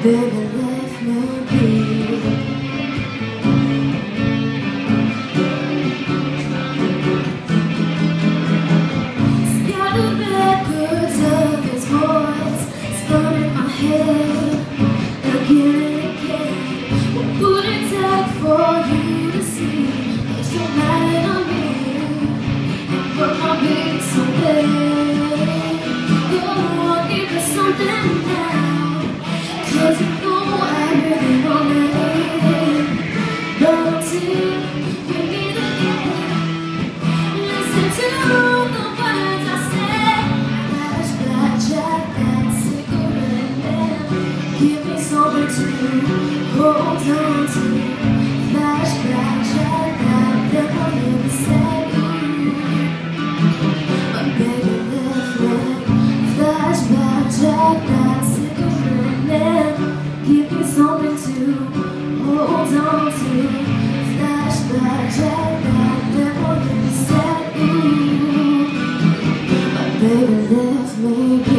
baby left me be. Scattered records of his voice spun in my head again and again. What would it take for you to see that you're mad on me and put my beats away? Go on, give us something now, 'cause you know I really want it. But till we meet again, listen to the words I say. Flashback, Jack, that cigarette man, give me something to hold on to. Flashback, Jack, that never really said you, but baby left me. Flashback, Jack, that cigarette man, give me something to hold on to. Flashback, Jack, that never really said you, but baby left me be.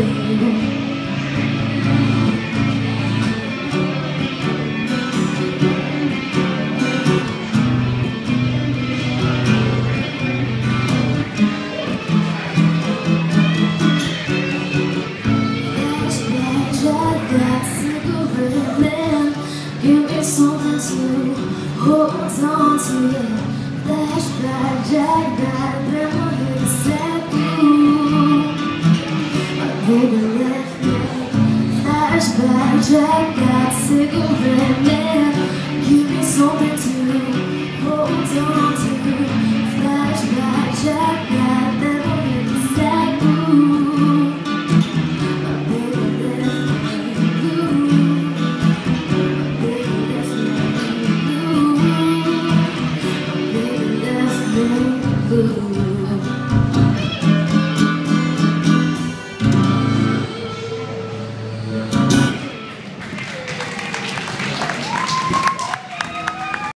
That cigarette man, give me something to hold on to. Flashback, Jack, that memory set you, my baby left me. Flashback, Jack, that cigarette man, give me something to hold on to. Flashback, Jack, that memory set you, my baby left me. Ooh.